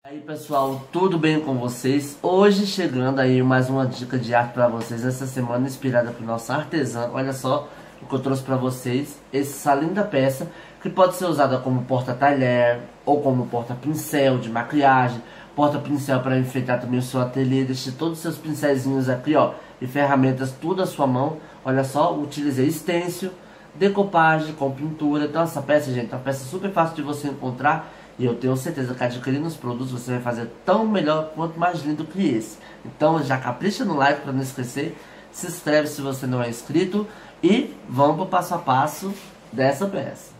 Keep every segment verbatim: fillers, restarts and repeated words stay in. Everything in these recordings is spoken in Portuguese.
Aí pessoal, tudo bem com vocês? Hoje chegando aí mais uma dica de arte para vocês essa semana, inspirada por nossa artesã. Olha só o que eu trouxe para vocês, essa linda peça que pode ser usada como porta-talher ou como porta-pincel de maquiagem, porta-pincel para enfeitar também o seu ateliê. Deixe todos os seus pincelzinhos aqui, ó, e ferramentas tudo à sua mão. Olha só, utilizei stencil, decopagem com pintura. Então essa peça, gente, é uma peça super fácil de você encontrar. E eu tenho certeza que adquirindo os produtos você vai fazer tão melhor quanto mais lindo que esse. Então já capricha no like para não esquecer. Se inscreve se você não é inscrito. E vamos para o passo a passo dessa peça.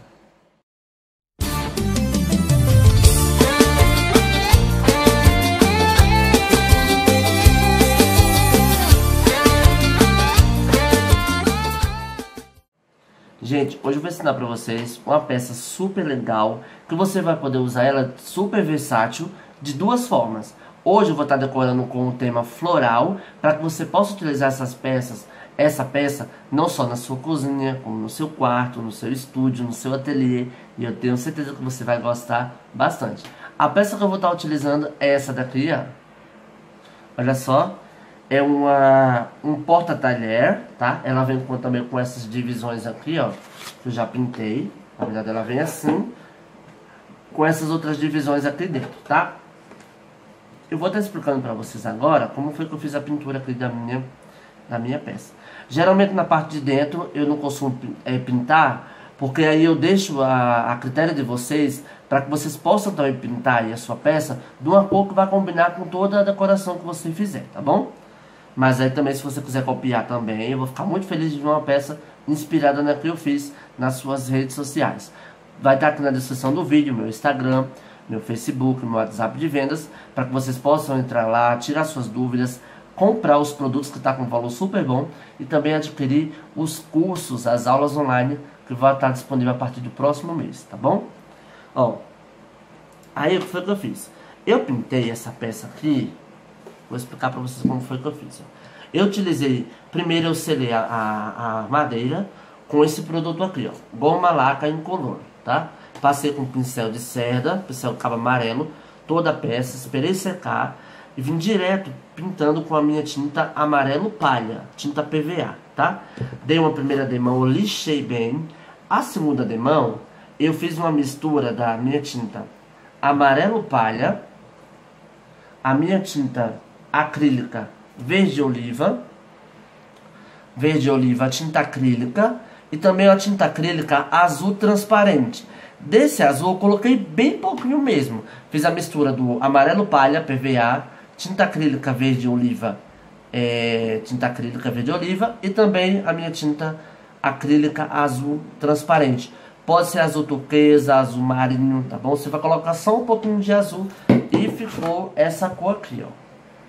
Gente, hoje eu vou ensinar para vocês uma peça super legal, que você vai poder usar ela super versátil, de duas formas. Hoje eu vou estar decorando com o tema floral, para que você possa utilizar essas peças, essa peça, não só na sua cozinha, como no seu quarto, no seu estúdio, no seu ateliê, e eu tenho certeza que você vai gostar bastante. A peça que eu vou estar utilizando é essa daqui, ó. Olha só. É uma, um porta-talher, tá? Ela vem com, também com essas divisões aqui, ó, que eu já pintei. Na verdade ela vem assim, com essas outras divisões aqui dentro, tá? Eu vou estar explicando pra vocês agora como foi que eu fiz a pintura aqui da minha, da minha peça. Geralmente na parte de dentro eu não costumo é, pintar, porque aí eu deixo a, a critério de vocês, para que vocês possam também pintar aí a sua peça de uma cor que vai combinar com toda a decoração que você fizer, tá bom? Mas aí também, se você quiser copiar também, eu vou ficar muito feliz de ver uma peça inspirada na que eu fiz nas suas redes sociais. Vai estar aqui na descrição do vídeo meu Instagram, meu Facebook, meu WhatsApp de vendas, para que vocês possam entrar lá, tirar suas dúvidas, comprar os produtos que estão com valor super bom e também adquirir os cursos, as aulas online que vão estar disponível a partir do próximo mês, tá bom? Ó, aí o que foi que eu fiz? Eu pintei essa peça aqui. Vou explicar para vocês como foi que eu fiz. Eu utilizei, primeiro eu selei a, a, a madeira com esse produto aqui, ó, goma laca incolor, tá? Passei com pincel de cerda, pincel de cabo amarelo, toda a peça, esperei secar e vim direto pintando com a minha tinta amarelo palha, tinta P V A, tá? Dei uma primeira demão, lixei bem. A segunda demão, eu fiz uma mistura da minha tinta amarelo palha, a minha tinta acrílica verde oliva, verde oliva, tinta acrílica e também a tinta acrílica azul transparente. Desse azul eu coloquei bem pouquinho mesmo. Fiz a mistura do amarelo palha, P V A, tinta acrílica verde oliva, é, tinta acrílica verde oliva e também a minha tinta acrílica azul transparente. Pode ser azul turquesa, azul marinho, tá bom? Você vai colocar só um pouquinho de azul e ficou essa cor aqui, ó.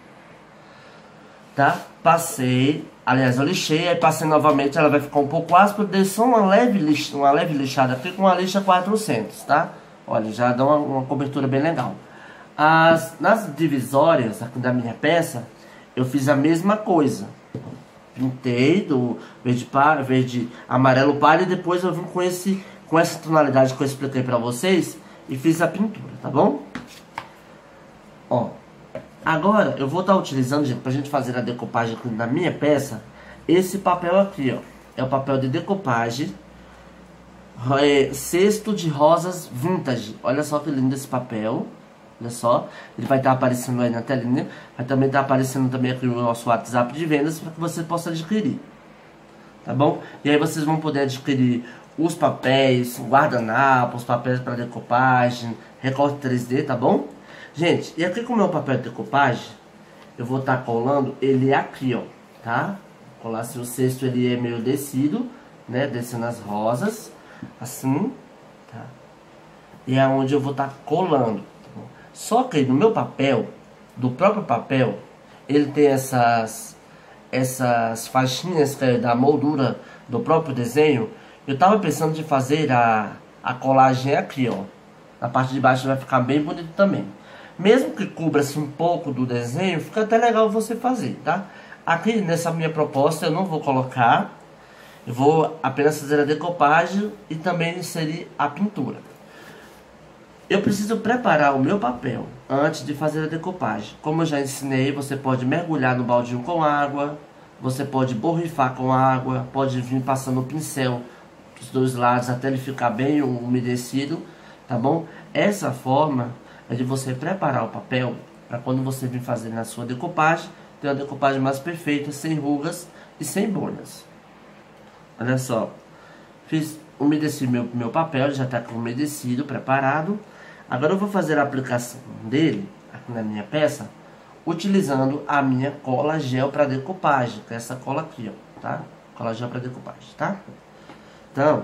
Tá? Passei, aliás eu lixei, aí passei novamente, ela vai ficar um pouco áspera, dei só uma leve, lixa, uma leve lixada aqui com a lixa quatrocentos, tá? Olha, já dá uma, uma cobertura bem legal. As, nas divisórias aqui da minha peça, eu fiz a mesma coisa. Pintei do verde, verde amarelo pálido e depois eu vim com, esse, com essa tonalidade que eu expliquei pra vocês e fiz a pintura, tá bom? Ó. Agora, eu vou estar utilizando, gente, pra gente fazer a decopagem aqui na minha peça, esse papel aqui, ó. É o papel de decopagem, é, cesto de rosas vintage. Olha só que lindo esse papel. Olha só, ele vai estar aparecendo aí na telinha. Vai também estar aparecendo também aqui no nosso WhatsApp de vendas, para que você possa adquirir. Tá bom? E aí vocês vão poder adquirir os papéis, guardanapos, papéis para decopagem, recorte três D, tá bom? Gente, e aqui com o meu papel de decopagem, eu vou estar colando ele aqui, ó, tá? Colar se o cesto ele é meio descido, né? Descendo as rosas, assim, tá? E é onde eu vou estar colando, tá bom? Só que no meu papel, do próprio papel, ele tem essas, essas faixinhas que é da moldura do próprio desenho. Eu tava pensando de fazer a, a colagem aqui, ó. Na parte de baixo vai ficar bem bonito também. Mesmo que cubra-se um pouco do desenho, fica até legal você fazer, tá? Aqui nessa minha proposta eu não vou colocar. Eu vou apenas fazer a decopagem e também inserir a pintura. Eu preciso preparar o meu papel antes de fazer a decopagem. Como eu já ensinei, você pode mergulhar no baldinho com água, você pode borrifar com água, pode vir passando o pincel dos dois lados até ele ficar bem umedecido, tá bom? Essa forma é de você preparar o papel para quando você vir fazer na sua decopagem, ter uma decopagem mais perfeita, sem rugas e sem bolhas. Olha só, fiz, umedeci meu, meu papel, ele já está umedecido, preparado. Agora eu vou fazer a aplicação dele aqui na minha peça, utilizando a minha cola gel para decopagem, que é essa cola aqui, ó, tá? Cola gel para decopagem, tá? Então,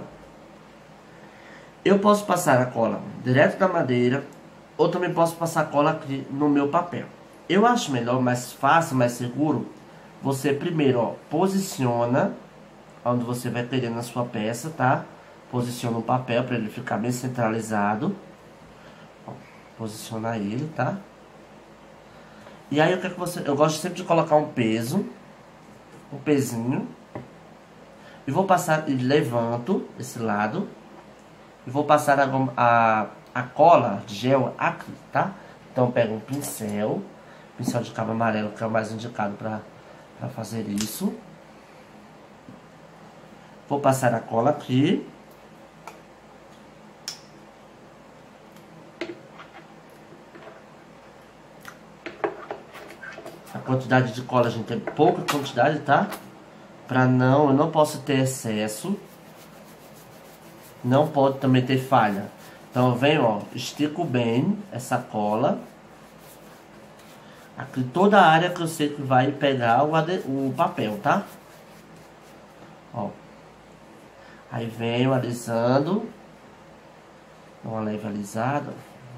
eu posso passar a cola direto da madeira, ou também posso passar a cola aqui no meu papel. Eu acho melhor, mais fácil, mais seguro, você primeiro, ó, posiciona onde você vai querer na sua peça, tá? Posiciona o papel para ele ficar bem centralizado. Ó, posicionar ele, tá? E aí eu quero que você, eu gosto sempre de colocar um peso, um pezinho, e vou passar, e levanto esse lado, e vou passar a, a, a cola de gel aqui, tá? Então eu pego um pincel, pincel de cabo amarelo, que é o mais indicado para para fazer isso. Vou passar a cola aqui. A quantidade de cola, gente, é pouca quantidade, tá? Pra não, eu não posso ter excesso. Não pode também ter falha. Então eu venho, ó, estico bem essa cola. Aqui toda a área que eu sei que vai pegar o, o papel, tá? Ó. Aí venho alisando. Dá uma leve alisada.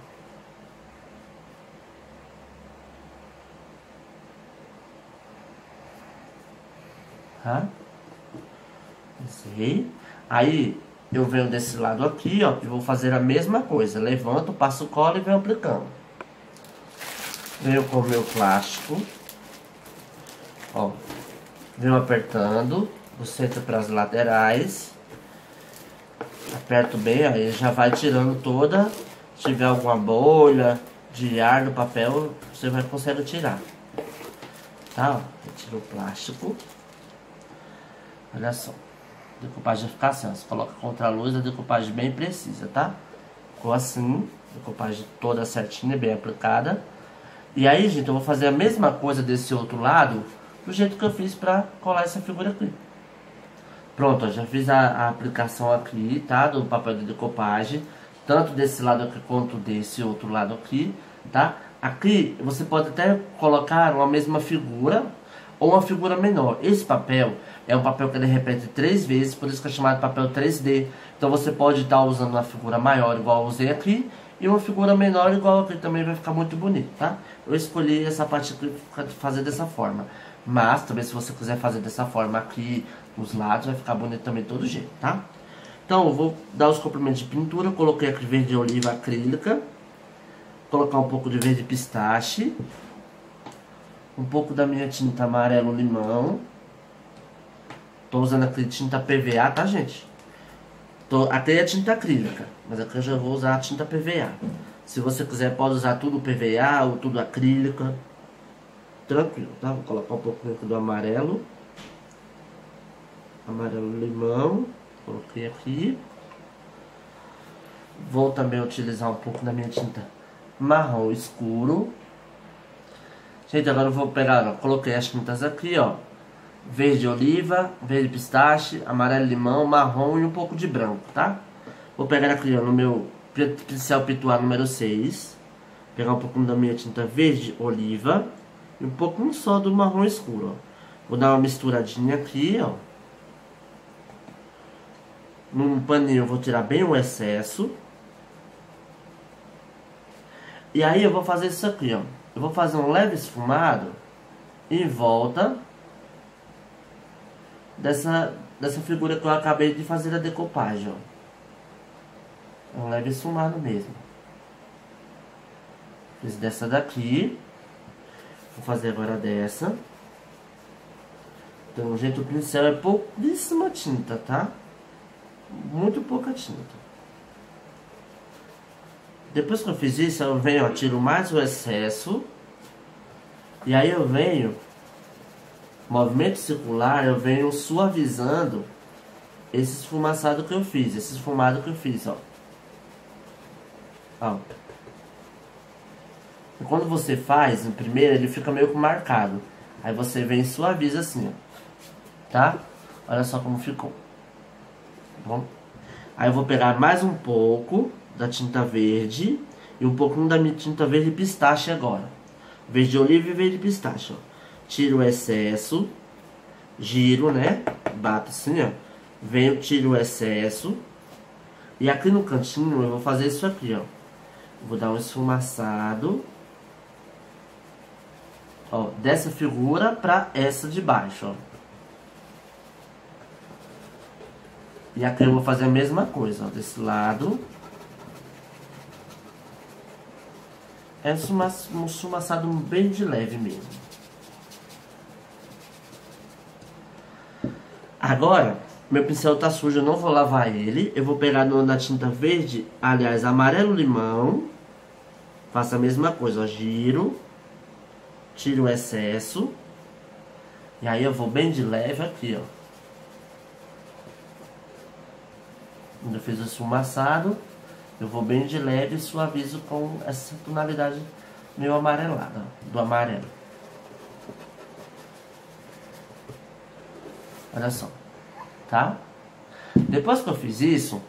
Tá? Alisei. Aí eu venho desse lado aqui, ó, e vou fazer a mesma coisa. Levanto, passo cola e venho aplicando. Venho com o meu plástico. Ó. Venho apertando do centro para as laterais. Aperto bem, aí já vai tirando toda. Se tiver alguma bolha de ar no papel, você vai conseguir tirar. Tá? Ó, retira o plástico. Olha só. A decopagem vai ficar assim, ó. Você coloca contra a luz, a decopagem bem precisa, tá? Ficou assim. Decopagem toda certinha, bem aplicada. E aí, gente, eu vou fazer a mesma coisa desse outro lado, do jeito que eu fiz pra colar essa figura aqui. Pronto, ó, já fiz a, a aplicação aqui, tá? Do papel de decopagem. Tanto desse lado aqui quanto desse outro lado aqui, tá? Aqui você pode até colocar uma mesma figura ou uma figura menor. Esse papel é um papel que ele repete três vezes, por isso que é chamado papel três D. Então você pode estar usando uma figura maior igual eu usei aqui, e uma figura menor igual aqui também vai ficar muito bonito, tá? Eu escolhi essa parte aqui fazer dessa forma. Mas também se você quiser fazer dessa forma aqui, nos lados, vai ficar bonito também de todo jeito, tá? Então eu vou dar os complementos de pintura. Eu coloquei aqui verde oliva acrílica. Colocar um pouco de verde pistache. Um pouco da minha tinta amarelo limão. Tô usando aqui tinta P V A, tá, gente? Tô, até é tinta acrílica, mas aqui eu já vou usar a tinta P V A. Se você quiser, pode usar tudo P V A ou tudo acrílica. Tranquilo, tá? Vou colocar um pouco do amarelo. Amarelo limão. Coloquei aqui. Vou também utilizar um pouco da minha tinta marrom escuro. Gente, agora eu vou pegar, ó, coloquei as tintas aqui, ó. Verde oliva, verde pistache, amarelo limão, marrom e um pouco de branco, tá? Vou pegar aqui, ó, no meu pincel pituar número seis. Pegar um pouco da minha tinta verde oliva e um pouquinho só do marrom escuro, ó. Vou dar uma misturadinha aqui, ó. Num paninho eu vou tirar bem o excesso. E aí eu vou fazer isso aqui, ó. Eu vou fazer um leve esfumado em volta dessa, dessa figura que eu acabei de fazer a decopagem, ó. Um leve esfumado mesmo. Fiz dessa daqui. Vou fazer agora dessa. Então, gente, o pincel é pouquíssima tinta, tá? Muito pouca tinta. Depois que eu fiz isso, eu venho, ó, tiro mais o excesso. E aí eu venho, movimento circular, eu venho suavizando esse esfumaçado que eu fiz, esse esfumado que eu fiz, ó. Ó. E quando você faz, no primeiro, ele fica meio que marcado. Aí você vem e suaviza assim, ó. Tá? Olha só como ficou. Tá bom? Aí eu vou pegar mais um pouco da tinta verde e um pouquinho da minha tinta verde pistache agora. Verde oliva e verde pistache, ó. Tiro o excesso, giro, né? Bato assim, ó. Venho, tiro o excesso. E aqui no cantinho eu vou fazer isso aqui, ó. Vou dar um esfumaçado. Ó, dessa figura pra essa de baixo, ó. E aqui eu vou fazer a mesma coisa, ó. Desse lado. É um esfumaçado bem de leve mesmo. Agora, meu pincel tá sujo, eu não vou lavar ele. Eu vou pegar no, na tinta verde, aliás, amarelo limão. Faço a mesma coisa, ó. Giro. Tiro o excesso. E aí eu vou bem de leve aqui, ó. Quando eu fiz o esfumaçado, eu vou bem de leve e suavizo com essa tonalidade meio amarelada, ó, do amarelo. Olha só, tá? Depois que eu fiz isso,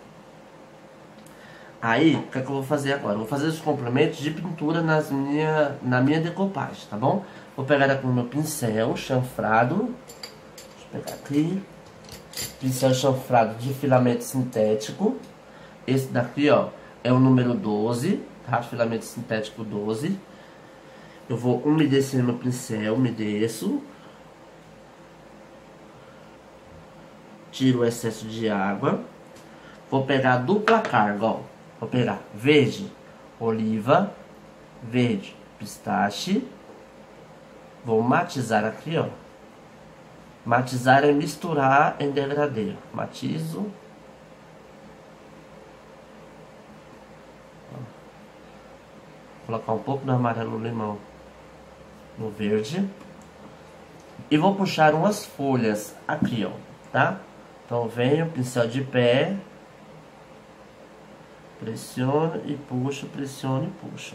aí, o que é que eu vou fazer agora? Eu vou fazer os complementos de pintura nas minha, na minha decopagem, tá bom? Vou pegar aqui o meu pincel chanfrado. Deixa eu pegar aqui. Pincel chanfrado de filamento sintético. Esse daqui, ó, é o número doze, tá? Filamento sintético doze. Eu vou umedecer meu pincel, umedeço. Tiro o excesso de água. Vou pegar a dupla carga, ó. Vou pegar verde, oliva, verde, pistache. Vou matizar aqui, ó. Matizar é misturar em degradê. Matizo. Vou colocar um pouco do amarelo limão no verde. E vou puxar umas folhas aqui, ó. Tá? Então venho, pincel de pé. Pressiono e puxo, pressiono e puxo.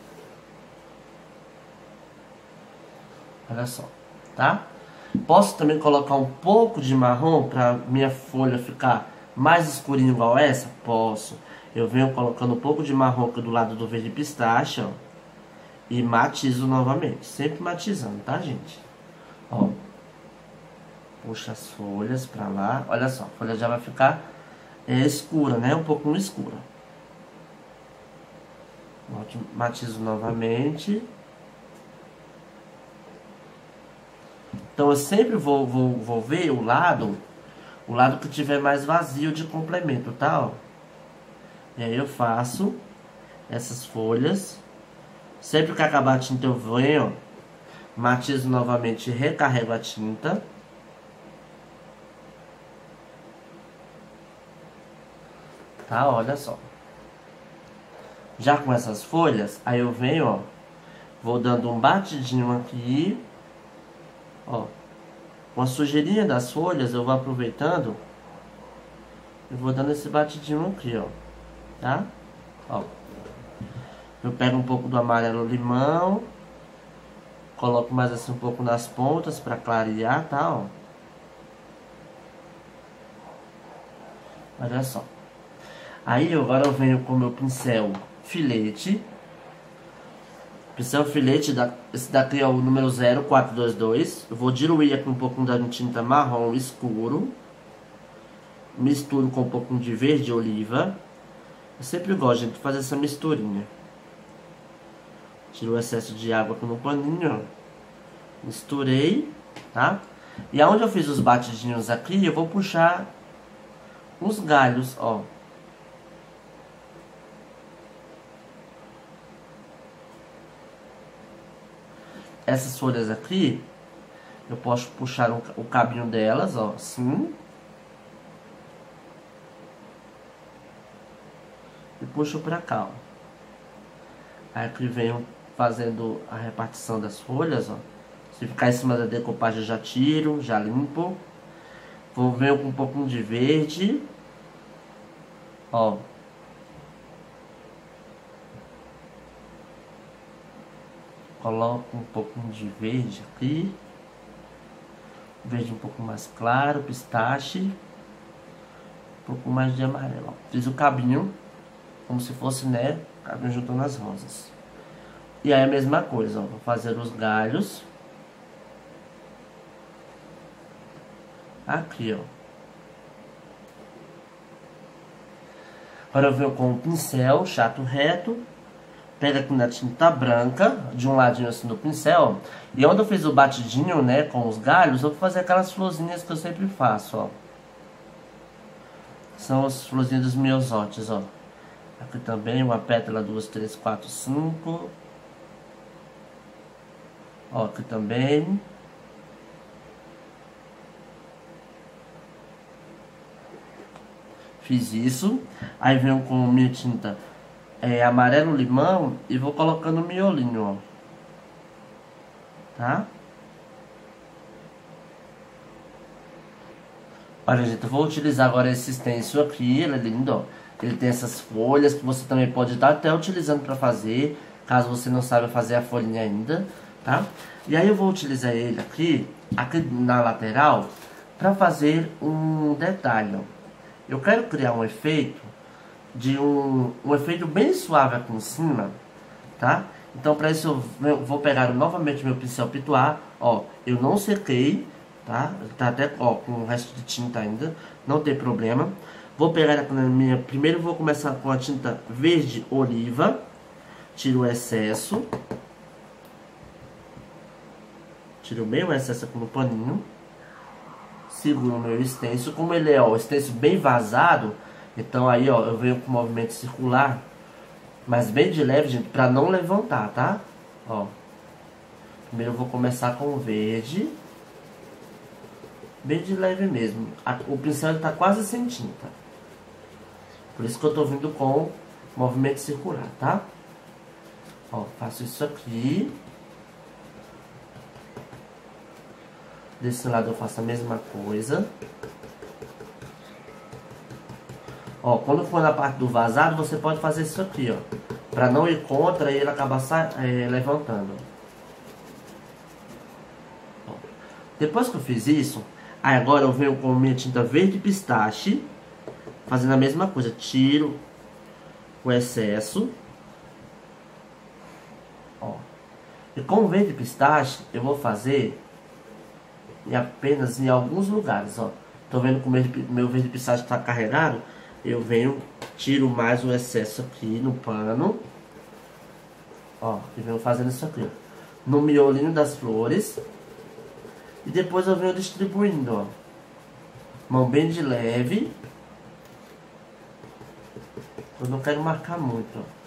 Olha só, tá? Posso também colocar um pouco de marrom para minha folha ficar mais escurinha igual essa? Posso. Eu venho colocando um pouco de marrom aqui do lado do verde pistache, ó. E matizo novamente. Sempre matizando, tá, gente? Ó. Puxa as folhas pra lá. Olha só, a folha já vai ficar é, escura, né? Um pouquinho escura. Matizo novamente. Então eu sempre vou, vou, vou ver o lado, o lado que tiver mais vazio de complemento, tá? Ó. E aí eu faço essas folhas. Sempre que acabar a tinta eu venho, ó, matizo novamente e recarrego a tinta. Tá? Olha só. Já com essas folhas, aí eu venho, ó, vou dando um batidinho aqui. Ó, com a sujeirinha das folhas eu vou aproveitando e vou dando esse batidinho aqui, ó, tá? Ó, eu pego um pouco do amarelo limão, coloco mais assim um pouco nas pontas pra clarear, tá? Ó, olha só. Aí agora eu venho com o meu pincel filete. Pincel filete, da, esse daqui é o número zero quatro dois dois. Eu vou diluir aqui um pouquinho da tinta marrom escuro. Misturo com um pouquinho de verde oliva. Eu sempre gosto, gente, de fazer essa misturinha. Tiro o excesso de água aqui no paninho, ó. Misturei, tá? E aonde eu fiz os batidinhos aqui, eu vou puxar uns galhos, ó. Essas folhas aqui, eu posso puxar o, o cabinho delas, ó, assim. E puxo pra cá, ó. Aí aqui venho fazendo a repartição das folhas, ó. Se ficar em cima da decopagem, eu já tiro, já limpo. Vou ver com um pouquinho de verde. Ó. Coloco um pouquinho de verde aqui. Verde um pouco mais claro, pistache. Um pouco mais de amarelo, ó. Fiz o cabinho, como se fosse, né, cabinho juntando as rosas. E aí a mesma coisa, ó. Vou fazer os galhos. Aqui, ó. Agora eu venho com o pincel chato reto. Pega aqui na tinta branca, de um ladinho assim do pincel, ó. E onde eu fiz o batidinho, né, com os galhos, eu vou fazer aquelas florzinhas que eu sempre faço, ó. São as florzinhas dos miosotes, ó. Aqui também, uma pétala, duas, três, quatro, cinco. Ó, aqui também. Fiz isso. Aí venho com minha tinta é, amarelo limão e vou colocando o miolinho, ó. Tá? Olha, gente, eu vou utilizar agora esse stencil aqui. Ele é lindo, ó. Ele tem essas folhas que você também pode estar até utilizando para fazer, caso você não saiba fazer a folhinha ainda, tá? E aí eu vou utilizar ele aqui, aqui na lateral, para fazer um detalhe, ó. Eu quero criar um efeito de um, um efeito bem suave aqui em cima, tá? Então para isso eu vou pegar novamente meu pincel pituar, ó, eu não sequei, tá? Tá até, ó, com o resto de tinta ainda, não tem problema. Vou pegar aqui na minha, primeiro vou começar com a tinta verde oliva, tiro o excesso, tiro bem o excesso aqui no paninho, seguro o meu stencil, como ele é, ó, o stencil bem vazado, então aí, ó, eu venho com movimento circular, mas bem de leve, gente, pra não levantar, tá? Ó, primeiro eu vou começar com o verde, bem de leve mesmo. O pincel ele tá quase sem tinta, por isso que eu tô vindo com movimento circular, tá? Ó, faço isso aqui. Desse lado eu faço a mesma coisa. Ó, quando for na parte do vazado, você pode fazer isso aqui, ó, pra não ir contra e ele acabar é, levantando. Ó. Depois que eu fiz isso, aí agora eu venho com minha tinta verde pistache, fazendo a mesma coisa. Tiro o excesso. Ó. E com o verde pistache, eu vou fazer e apenas em alguns lugares, ó. Tô vendo que o meu, meu verde pistache tá carregado. Eu venho, tiro mais o excesso aqui no pano. Ó, e venho fazendo isso aqui, ó, no miolinho das flores. E depois eu venho distribuindo, ó. Mão bem de leve. Eu não quero marcar muito, ó.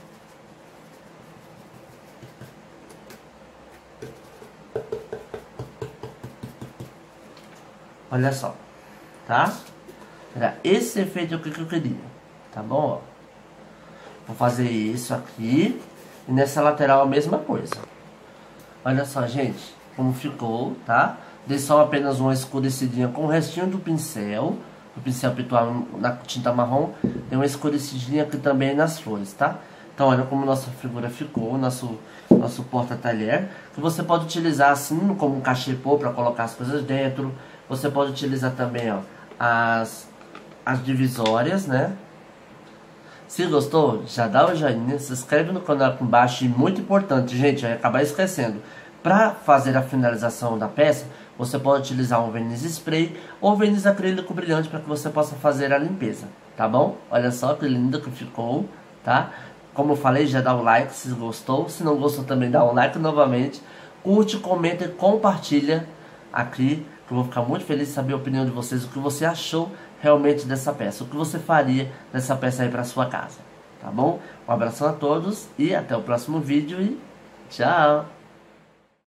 Olha só, tá? Era esse efeito aqui que eu queria, tá bom? Ó, vou fazer isso aqui. E nessa lateral a mesma coisa. Olha só, gente, como ficou, tá? Dei só apenas uma escurecidinha com o restinho do pincel. O pincel pituar na tinta marrom. Tem uma escurecidinha aqui também nas flores, tá? Então olha como nossa figura ficou, nosso, nosso porta-talher. Que você pode utilizar assim como um cachepô para colocar as coisas dentro. Você pode utilizar também, ó, as, as divisórias, né? Se gostou, já dá o joinha, se inscreve no canal aqui embaixo. E muito importante, gente, eu ia acabar esquecendo. Para fazer a finalização da peça, você pode utilizar um verniz spray ou verniz acrílico brilhante para que você possa fazer a limpeza, tá bom? Olha só que lindo que ficou, tá? Como eu falei, já dá o like se gostou. Se não gostou também dá um like novamente. Curte, comenta e compartilha aqui, que eu vou ficar muito feliz de saber a opinião de vocês, o que você achou realmente dessa peça, o que você faria dessa peça aí para sua casa, tá bom? Um abração a todos e até o próximo vídeo e tchau!